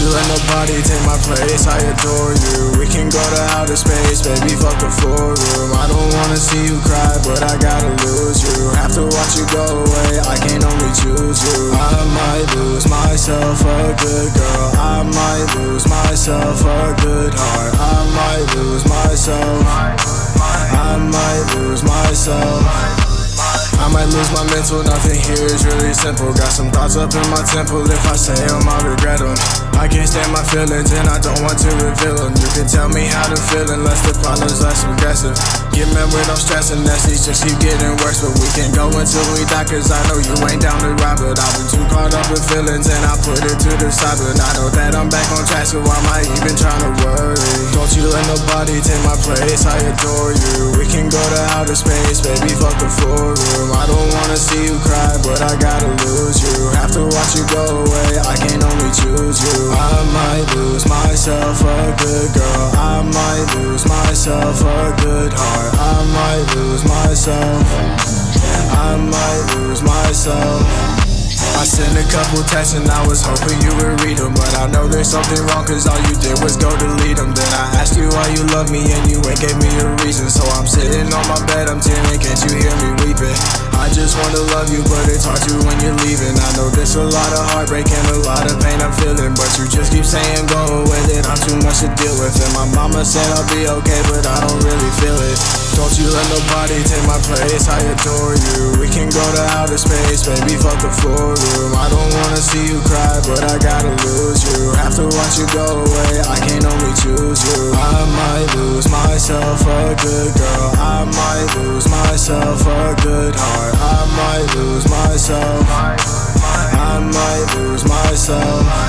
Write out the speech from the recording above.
you let nobody take my place, I adore you. We can go to outer space, baby, fuck the four-room. I don't wanna see you cry, but I gotta lose you. Have to watch you go away, I can only choose you. I might lose myself a good girl, I might lose myself a good heart. I might lose myself, I might lose myself. I might lose my mental, nothing here is really simple. Got some thoughts up in my temple, if I say them, I regret them. I can't stand my feelings and I don't want to reveal them. You can tell me how to feel unless the problem's less aggressive. Get mad without stressing, that's these just keep getting worse. But we can go until we die, cause I know you ain't down to ride. But I've been too caught up with feelings and I put it to the side. But I know that I'm back on track, so why am I even trying to worry? Don't you let nobody take my place, I adore you. We can go to outer space, baby, fuck the four-room. I don't wanna see you cry, but I gotta lose you. Have to watch you go away, I can only choose you. I might lose myself a good girl, I might lose myself a good heart. I might lose myself, I might lose myself. I sent a couple texts and I was hoping you would read them, but I know there's something wrong cause all you did was go delete them. Then I asked you why you love me and you ain't gave me a reason. So I'm sitting on my bed, I'm tearing, can't you hear me weeping? I just wanna love you, but it's hard to when you're leaving. I know there's a lot of heartbreak and a lot of pain I'm feeling, but you just keep saying go with it, I'm too much to deal with. And my mama said I'll be okay, but I don't really feel it. Don't you let nobody take my place, I adore you. We can go to outer space, baby, fuck the four-room. I don't wanna see you cry, but I gotta lose you. Have to watch you go away, I can only choose you. I might lose myself a good girl, I might lose myself a good heart. I might lose myself, I might lose myself.